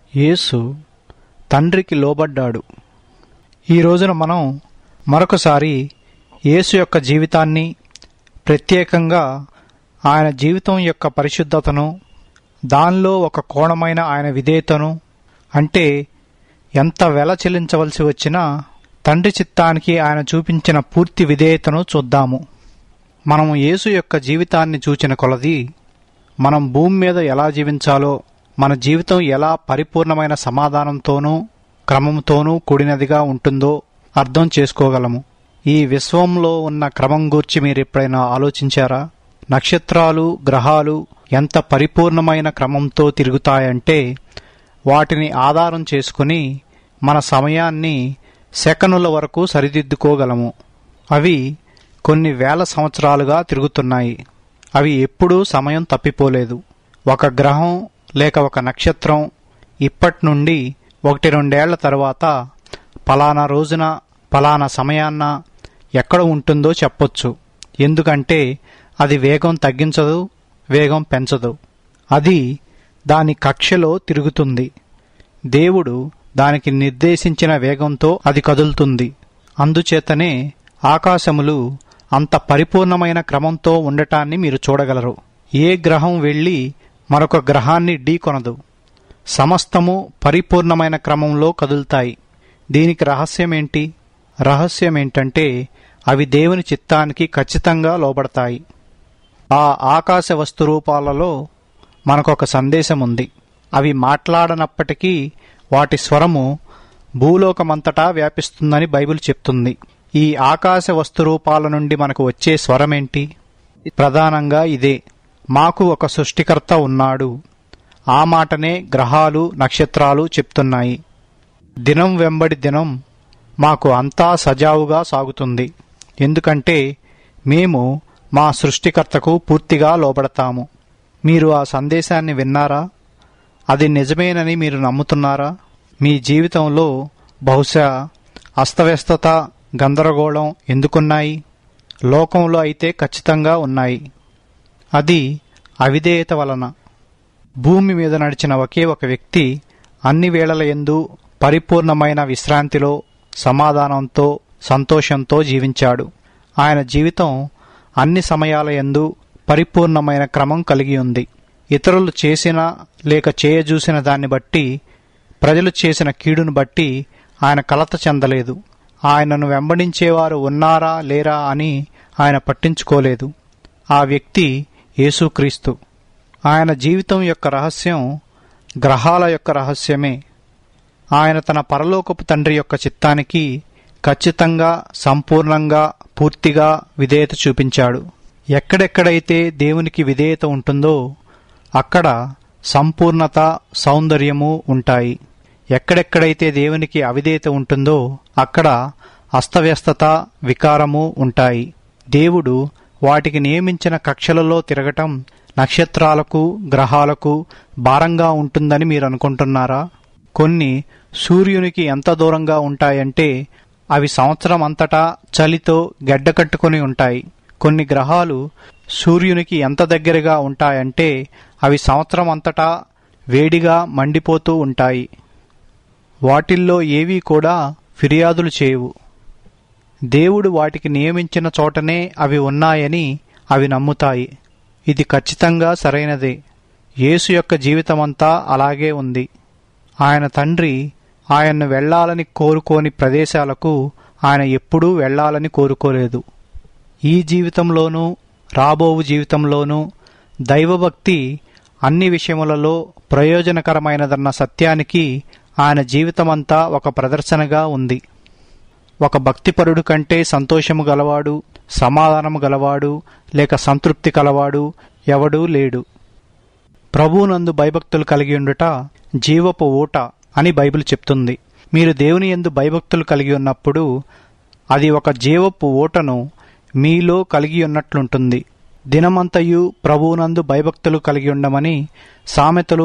యేసు తండ్రికి లోబడ్డాడు. ఈ రోజున మనం మరొకసారి యేసు యొక్క జీవితాన్ని, ప్రత్యేకంగా ఆయన జీవితం యొక్క పరిశుద్ధతను, దానిలో ఒక కోణమైన ఆయన విధేయతను, అంటే ఎంత వెల చెల్లించవలసి వచ్చినా తండ్రి చిత్తానికి ఆయన చూపించిన పూర్తి విధేయతను చూద్దాము. మనము యేసు యొక్క జీవితాన్ని చూచిన కొలది మనం భూమి మీద ఎలా జీవించాలో, మన జీవితం ఎలా పరిపూర్ణమైన సమాధానంతోనూ క్రమంతోనూ కూడినదిగా ఉంటుందో అర్థం చేసుకోగలము. ఈ విశ్వంలో ఉన్న క్రమం గూర్చి మీరెప్పుడైనా ఆలోచించారా? నక్షత్రాలు, గ్రహాలు ఎంత పరిపూర్ణమైన క్రమంతో తిరుగుతాయంటే వాటిని ఆధారం చేసుకుని మన సమయాన్ని సెకనుల వరకు సరిదిద్దుకోగలము. అవి కొన్ని వేల సంవత్సరాలుగా తిరుగుతున్నాయి. అవి ఎప్పుడూ సమయం తప్పిపోలేదు. ఒక గ్రహం లేక ఒక నక్షత్రం ఇప్పటి నుండి 1-2 ఏళ్ల తర్వాత పలానా రోజున పలానా సమయాన్న ఎక్కడ ఉంటుందో చెప్పొచ్చు. ఎందుకంటే అది వేగం తగ్గించదు, వేగం పెంచదు. అది దాని కక్షలో తిరుగుతుంది. దేవుడు దానికి నిర్దేశించిన వేగంతో అది కదులుతుంది. అందుచేతనే ఆకాశములు అంత పరిపూర్ణమైన క్రమంతో ఉండటాన్ని మీరు చూడగలరు. ఏ గ్రహం వెళ్ళి మరొక గ్రహాన్ని ఢీకొనదు. సమస్తము పరిపూర్ణమైన క్రమంలో కదులుతాయి. దీనికి రహస్యమేంటి? రహస్యమేంటంటే అవి దేవుని చిత్తానికి ఖచ్చితంగా లోబడతాయి. ఆ ఆకాశ వస్తురూపాలలో మనకొక సందేశం ఉంది. అవి మాట్లాడనప్పటికీ వాటి స్వరము భూలోకమంతటా వ్యాపిస్తుందని బైబిల్ చెప్తుంది. ఈ ఆకాశ వస్తురూపాల నుండి మనకు వచ్చే స్వరమేంటి? ప్రధానంగా ఇదే, మాకు ఒక సృష్టికర్త ఉన్నాడు. ఆ మాటనే గ్రహాలు, నక్షత్రాలు చెప్తున్నాయి. దినం వెంబడి దినం మాకు అంతా సజావుగా సాగుతుంది. ఎందుకంటే మేము మా సృష్టికర్తకు పూర్తిగా లోబడతాము. మీరు ఆ సందేశాన్ని విన్నారా? అది నిజమేనని మీరు నమ్ముతున్నారా? మీ జీవితంలో బహుశా అస్తవ్యస్తత, గందరగోళం ఎందుకున్నాయి? లోకంలో అయితే ఖచ్చితంగా ఉన్నాయి. అది అవిధేయత వలన. భూమి మీద నడిచిన ఒకే ఒక వ్యక్తి అన్ని వేళల యందు పరిపూర్ణమైన విశ్రాంతిలో, సమాధానంతో, సంతోషంతో జీవించాడు. ఆయన జీవితం అన్ని సమయాల యందు పరిపూర్ణమైన క్రమం కలిగి ఉంది. ఇతరులు చేసిన లేక చేయజూసిన దాన్ని బట్టి, ప్రజలు చేసిన కీడును బట్టి ఆయన కలత చెందలేదు. ఆయనను వెంబడించేవారు ఉన్నారా లేరా అని ఆయన పట్టించుకోలేదు. ఆ వ్యక్తి యేసుక్రీస్తు. ఆయన జీవితం యొక్క రహస్యం గ్రహాల యొక్క రహస్యమే. ఆయన తన పరలోకపు తండ్రి యొక్క చిత్తానికి ఖచ్చితంగా, సంపూర్ణంగా, పూర్తిగా విధేయత చూపించాడు. ఎక్కడెక్కడైతే దేవునికి విధేయత ఉంటుందో అక్కడ సంపూర్ణత, సౌందర్యము ఉంటాయి. ఎక్కడెక్కడైతే దేవునికి అవిధేయత ఉంటుందో అక్కడ అస్తవ్యస్తత, వికారము ఉంటాయి. దేవుడు వాటికి నియమించిన కక్షలలో తిరగటం నక్షత్రాలకు, గ్రహాలకు భారంగా ఉంటుందని మీరు అనుకుంటున్నారా? కొన్ని సూర్యునికి ఎంత దూరంగా ఉంటాయంటే అవి సంవత్సరం అంతటా చలితో గడ్డకట్టుకుని ఉంటాయి. కొన్ని గ్రహాలు సూర్యునికి ఎంత దగ్గరగా ఉంటాయంటే అవి సంవత్సరం అంతటా వేడిగా మండిపోతూ ఉంటాయి. వాటిల్లో ఏవీ కూడా ఫిర్యాదులు చేయవు. దేవుడు వాటికి నియమించిన చోటనే అవి ఉన్నాయని అవి నమ్ముతాయి. ఇది ఖచ్చితంగా సరైనదే. యేసు యొక్క జీవితమంతా అలాగే ఉంది. ఆయన తండ్రి ఆయన్ను వెళ్లాలని కోరుకోని ప్రదేశాలకు ఆయన ఎప్పుడూ వెళ్లాలని కోరుకోలేదు. ఈ జీవితంలోనూ రాబోవు జీవితంలోనూ దైవభక్తి అన్ని విషయములలో ప్రయోజనకరమైనదన్న సత్యానికి ఆయన జీవితమంతా ఒక ప్రదర్శనగా ఉంది. ఒక భక్తిపరుడు కంటే సంతోషము గలవాడు, సమాధానము గలవాడు, లేక సంతృప్తి కలవాడు ఎవడూ లేడు. ప్రభువునందు భయభక్తులు కలిగి ఉండుట జీవపు ఊట అని బైబిల్ చెప్తుంది. మీరు దేవుని యందు భయభక్తులు కలిగి ఉన్నప్పుడు అది ఒక జీవపు ఊటను మీలో కలిగి ఉన్నట్లుంటుంది. దినమంతయు ప్రభువునందు భయభక్తులు కలిగి ఉండమని సామెతలు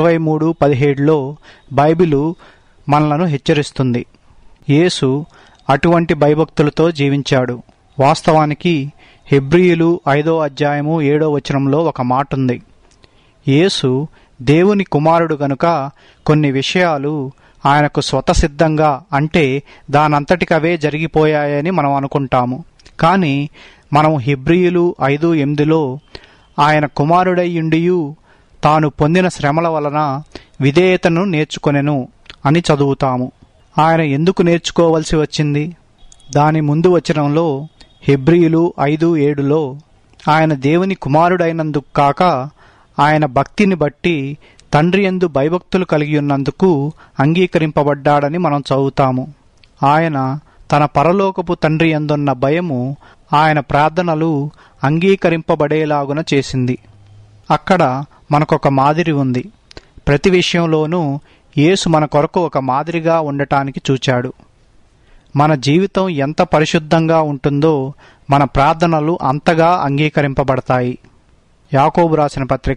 23:17లో బైబిలు మనలను హెచ్చరిస్తుంది. యేసు అటువంటి భయభక్తులతో జీవించాడు. వాస్తవానికి హెబ్రీయులు 5వ అధ్యాయము 7వ వచనంలో ఒక మాటుంది. యేసు దేవుని కుమారుడు గనుక కొన్ని విషయాలు ఆయనకు స్వతసిద్ధంగా అంటే దానంతటికవే జరిగిపోయాయని మనం అనుకుంటాము. కానీ మనం హెబ్రీయులు 5:8లో ఆయన కుమారుడయ్యుండియు తాను పొందిన శ్రమల వలన విధేయతను నేర్చుకొనెను అని చదువుతాము. ఆయన ఎందుకు నేర్చుకోవలసి వచ్చింది? దాని ముందు వచనంలో హెబ్రీయులు 5:7లో ఆయన దేవుని కుమారుడైనందుకు కాక ఆయన భక్తిని బట్టి తండ్రి యందు భయభక్తులు కలిగి ఉన్నందుకు అంగీకరింపబడ్డాడని మనం చదువుతాము. ఆయన తన పరలోకపు తండ్రి యందున్న భయము ఆయన ప్రార్థనలు అంగీకరింపబడేలాగున చేసింది. అక్కడ మనకొక మాదిరి ఉంది. ప్రతి విషయంలోనూ యేసు మన కొరకు ఒక మాదిరిగా ఉండటానికి చూచాడు. మన జీవితం ఎంత పరిశుద్ధంగా ఉంటుందో మన ప్రార్థనలు అంతగా అంగీకరింపబడతాయి. యాకోబు రాసిన పత్రిక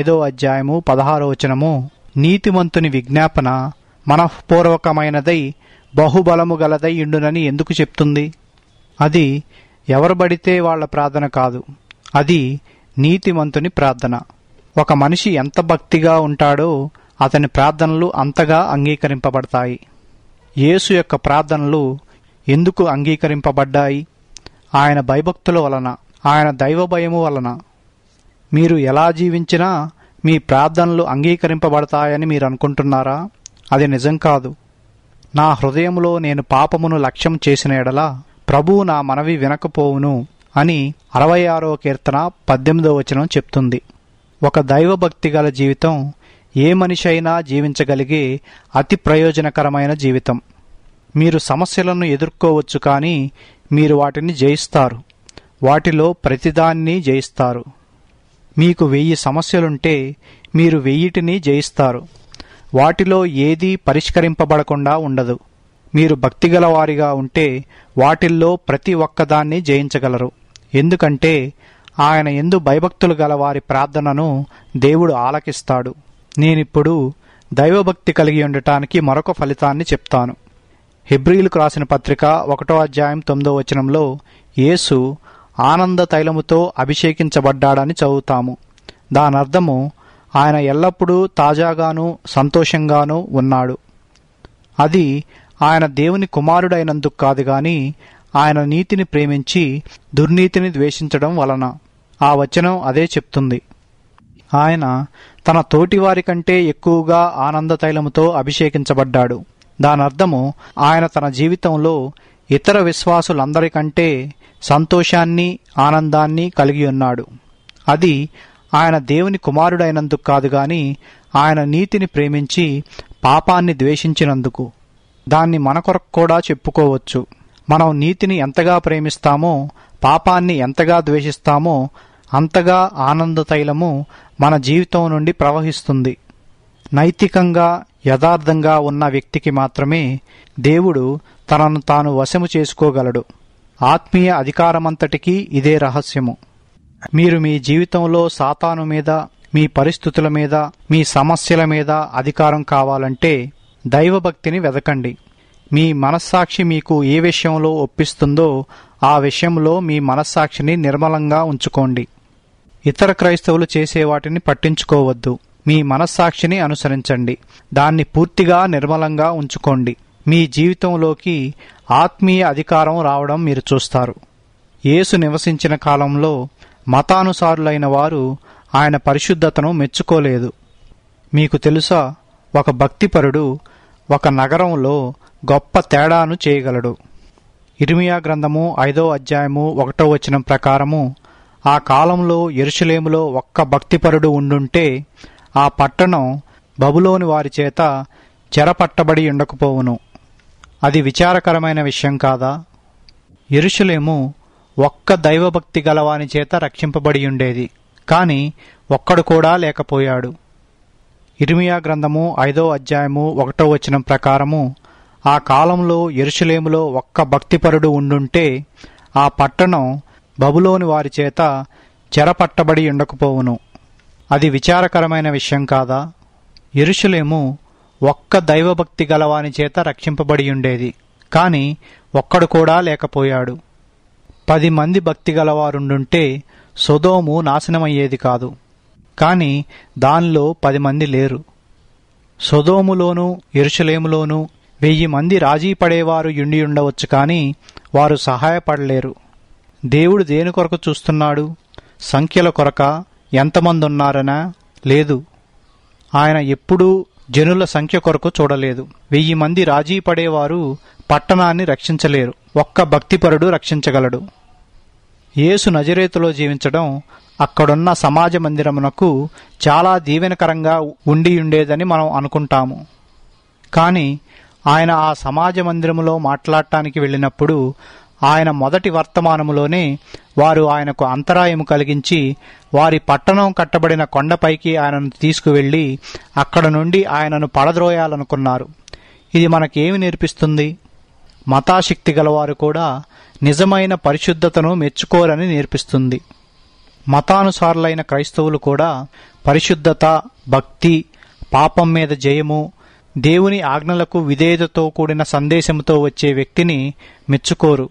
5:16 నీతిమంతుని విజ్ఞాపన మనఃపూర్వకమైనదై బహుబలము గలదై ఇండునని ఎందుకు చెప్తుంది? అది ఎవరు బడితే వాళ్ల ప్రార్థన కాదు, అది నీతిమంతుని ప్రార్థన. ఒక మనిషి ఎంత భక్తిగా ఉంటాడో అతని ప్రార్థనలు అంతగా అంగీకరింపబడతాయి. యేసు యొక్క ప్రార్థనలు ఎందుకు అంగీకరింపబడ్డాయి? ఆయన భయభక్తుల వలన, ఆయన దైవభయము వలన. మీరు ఎలా జీవించినా మీ ప్రార్థనలు అంగీకరింపబడతాయని మీరు అనుకుంటున్నారా? అది నిజం కాదు. నా హృదయంలో నేను పాపమును లక్ష్యం చేసిన ఎడల ప్రభువు నా మనవి వినకపోవును అని 66వ కీర్తన 18వ చెప్తుంది. ఒక దైవభక్తి గల జీవితం ఏ మనిషి అయినా జీవించగలిగే అతి ప్రయోజనకరమైన జీవితం. మీరు సమస్యలను ఎదుర్కోవచ్చు, కానీ మీరు వాటిని జయిస్తారు. వాటిలో ప్రతిదాన్ని జయిస్తారు. మీకు 1000 సమస్యలుంటే మీరు 1000ని జయిస్తారు. వాటిలో ఏదీ పరిష్కరింపబడకుండా ఉండదు. మీరు భక్తిగలవారిగా ఉంటే వాటిల్లో ప్రతి ఒక్కదాన్ని జయించగలరు. ఎందుకంటే ఆయన యందు భయభక్తులు గల వారి ప్రార్థనను దేవుడు ఆలకిస్తాడు. నేనిప్పుడు దైవభక్తి కలిగి ఉండటానికి మరొక ఫలితాన్ని చెప్తాను. హెబ్రీయులకు రాసిన పత్రిక 1:9 యేసు ఆనంద తైలముతో అభిషేకించబడ్డాడని చదువుతాము. దానర్థము ఆయన ఎల్లప్పుడూ తాజాగాను సంతోషంగానూ ఉన్నాడు. అది ఆయన దేవుని కుమారుడైనందుకు కాదు గాని ఆయన నీతిని ప్రేమించి దుర్నీతిని ద్వేషించడం వలన. ఆ వచనం అదే చెప్తుంది. ఆయన తన తోటివారి కంటే ఎక్కువగా ఆనంద తైలముతో అభిషేకించబడ్డాడు. దానర్థము ఆయన తన జీవితంలో ఇతర విశ్వాసులందరికంటే సంతోషాన్ని, ఆనందాన్ని కలిగి ఉన్నాడు. అది ఆయన దేవుని కుమారుడైనందుకు కాదు గాని ఆయన నీతిని ప్రేమించి పాపాన్ని ద్వేషించినందుకు. దాన్ని మన కొరకు కూడా చెప్పుకోవచ్చు. మనం నీతిని ఎంతగా ప్రేమిస్తామో, పాపాన్ని ఎంతగా ద్వేషిస్తామో అంతగా ఆనంద తైలము మన జీవితం నుండి ప్రవహిస్తుంది. నైతికంగా యథార్థంగా ఉన్న వ్యక్తికి మాత్రమే దేవుడు తనను తాను వశము చేసుకోగలడు. ఆత్మీయ అధికారమంతటికీ ఇదే రహస్యము. మీరు మీ జీవితంలో సాతాను మీద, మీ పరిస్థితుల మీద, మీ సమస్యల మీద అధికారం కావాలంటే దైవభక్తిని వెదకండి. మీ మనస్సాక్షి మీకు ఏ విషయంలో ఒప్పిస్తుందో ఆ విషయంలో మీ మనస్సాక్షిని నిర్మలంగా ఉంచుకోండి. ఇతర క్రైస్తవులు చేసే వాటిని పట్టించుకోవద్దు. మీ మనస్సాక్షిని అనుసరించండి. దాన్ని పూర్తిగా నిర్మలంగా ఉంచుకోండి. మీ జీవితంలోకి ఆత్మీయ అధికారం రావడం మీరు చూస్తారు. యేసు నివసించిన కాలంలో మతానుసారులైన వారు ఆయన పరిశుద్ధతను మెచ్చుకోలేదు. మీకు తెలుసా, ఒక భక్తిపరుడు ఒక నగరంలో గొప్ప తేడాను చేయగలడు. ఇర్మియా గ్రంథము 5:1 ప్రకారము ఆ కాలంలో యెరూషలేములో ఒక్క భక్తిపరుడు ఉండుంటే ఆ పట్టణం బబులోని వారి చేత చెరపట్టబడి ఉండకపోవును. అది విచారకరమైన విషయం కాదా? యెరూషలేము ఒక్క దైవభక్తి గలవాని చేత రక్షింపబడి ఉండేది, కాని ఒక్కడు కూడా లేకపోయాడు. ఇర్మియా గ్రంథము 5:1 ప్రకారము ఆ కాలంలో యెరూషలేములో ఒక్క భక్తిపరుడు ఉండుంటే ఆ పట్టణం బబులోని వారి చేత చెరపట్టబడి ఉండకపోవును. అది విచారకరమైన విషయం కాదా? యెరూషలేము ఒక్క దైవభక్తి గలవాని చేత రక్షింపబడి ఉండేది, కాని ఒక్కడు కూడా లేకపోయాడు. 10 మంది భక్తి గలవారుండుంటే సొదోము నాశనమయ్యేది కాదు. కాని దానిలో 10 మంది లేరు. సొదోములోనూ యెరూషలేములోనూ 1000 మంది రాజీ పడేవారు యుండి ఉండవచ్చు, కాని వారు సహాయపడలేరు. దేవుడు దేని కొరకు చూస్తున్నాడు? సంఖ్యల కొరక? ఎంతమందున్నారనా? లేదు. ఆయన ఎప్పుడూ జనుల సంఖ్య కొరకు చూడలేదు. 1000 మంది రాజీ పడేవారు పట్టణాన్ని రక్షించలేరు. ఒక్క భక్తిపరుడు రక్షించగలడు. యేసు నజరేతులో జీవించడం అక్కడున్న సమాజ మందిరమునకు చాలా దీవెనకరంగా ఉండేదని మనం అనుకుంటాము. కాని ఆయన ఆ సమాజ మందిరములో మాట్లాడటానికి వెళ్ళినప్పుడు ఆయన మొదటి వర్తమానములోనే వారు ఆయనకు అంతరాయము కలిగించి వారి పట్టణం కట్టబడిన కొండపైకి ఆయనను తీసుకువెళ్లి అక్కడ నుండి ఆయనను పడద్రోయాలనుకున్నారు. ఇది మనకేమి నేర్పిస్తుంది? మతాశక్తి గలవారు కూడా నిజమైన పరిశుద్ధతను మెచ్చుకోరని నేర్పిస్తుంది. మతానుసారులైన క్రైస్తవులు కూడా పరిశుద్ధత, భక్తి, పాపం మీద జయము, దేవుని ఆజ్ఞలకు విధేయతతో కూడిన సందేశంతో వచ్చే వ్యక్తిని మెచ్చుకోరు.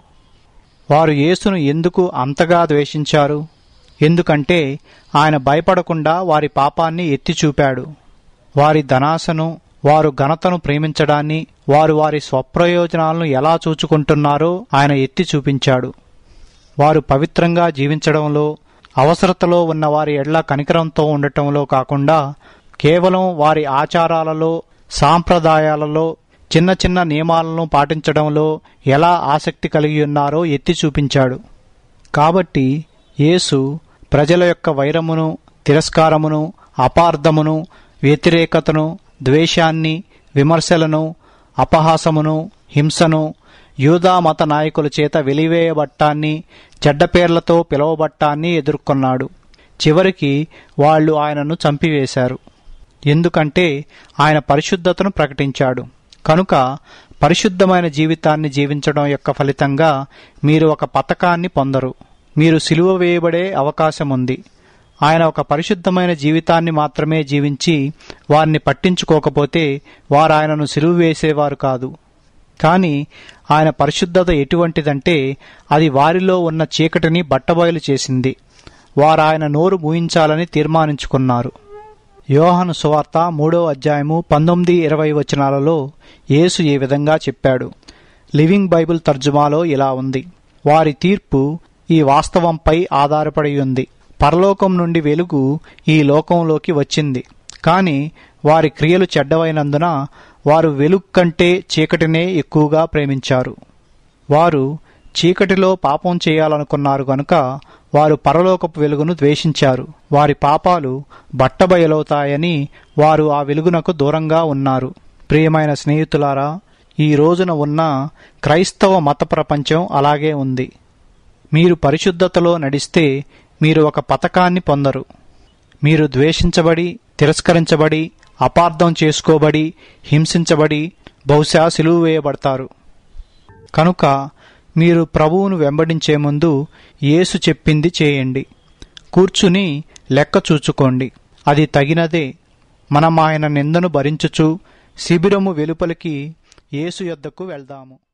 వారు యేసును ఎందుకు అంతగా ద్వేషించారు? ఎందుకంటే ఆయన భయపడకుండా వారి పాపాన్ని ఎత్తి చూపాడు. వారి ధనాశను, వారు ఘనతను ప్రేమించడాన్ని, వారు వారి స్వప్రయోజనాలను ఎలా చూచుకుంటున్నారో ఆయన ఎత్తి చూపించాడు. వారు పవిత్రంగా జీవించడంలో, అవసరతలో ఉన్న వారి ఎడ్ల కనికరంతో ఉండటంలో కాకుండా కేవలం వారి ఆచారాలలో, సాంప్రదాయాలలో, చిన్న చిన్న నియమాలను పాటించడంలో ఎలా ఆసక్తి కలిగి ఉన్నారో ఎత్తి చూపించాడు. కాబట్టి యేసు ప్రజల యొక్క వైరమును, తిరస్కారమును, అపార్థమును, వ్యతిరేకతను, ద్వేషాన్ని, విమర్శలను, అపహాసమును, హింసను, యూదా మత నాయకుల చేత వెలివేయబట్టాన్ని, చెడ్డపేర్లతో పిలువబట్టాన్ని ఎదుర్కొన్నాడు. చివరికి వాళ్లు ఆయనను చంపివేశారు. ఎందుకంటే ఆయన పరిశుద్ధతను ప్రకటించాడు. కనుక పరిశుద్ధమైన జీవితాన్ని జీవించడం యొక్క ఫలితంగా మీరు ఒక పతకాన్ని పొందరు. మీరు సిలువ వేయబడే అవకాశముంది. ఆయన ఒక పరిశుద్ధమైన జీవితాన్ని మాత్రమే జీవించి వారిని పట్టించుకోకపోతే వారు ఆయనను సిలువ వేసేవారు కాదు. కాని ఆయన పరిశుద్ధత ఎటువంటిదంటే అది వారిలో ఉన్న చీకటిని బట్టబయలు చేసింది. వారు ఆయన నోరు మూయించాలని తీర్మానించుకున్నారు. యోహాను సువార్త 3వ అధ్యాయము 19-20 వచనాలలో యేసు ఈ విధంగా చెప్పాడు. లివింగ్ బైబిల్ తర్జుమాలో ఇలా ఉంది: వారి తీర్పు ఈ వాస్తవంపై ఆధారపడి ఉంది. పరలోకం నుండి వెలుగు ఈ లోకంలోకి వచ్చింది, కాని వారి క్రియలు చెడ్డవైనందున వారు వెలుగు కంటే చీకటినే ఎక్కువగా ప్రేమించారు. వారు చీకటిలో పాపం చేయాలనుకున్నారు గనుక వారు పరలోకపు వెలుగును ద్వేషించారు. వారి పాపాలు బట్టబయలవుతాయని వారు ఆ వెలుగునకు దూరంగా ఉన్నారు. ప్రియమైన స్నేహితులారా, ఈ రోజున ఉన్న క్రైస్తవ మత ప్రపంచం అలాగే ఉంది. మీరు పరిశుద్ధతలో నడిస్తే మీరు ఒక పతకాన్ని పొందరు. మీరు ద్వేషించబడి, తిరస్కరించబడి, అపార్థం చేసుకోబడి, హింసించబడి, బహుశా సిలువ వేయబడతారు. కనుక మీరు ప్రభువును వెంబడించే ముందు యేసు చెప్పింది చేయండి. కూర్చుని లెక్క చూచుకోండి, అది తగినదే. మనం ఆయన నిందను భరించుచు శిబిరము వెలుపలికి యేసు యొద్దకు వెళ్దాము.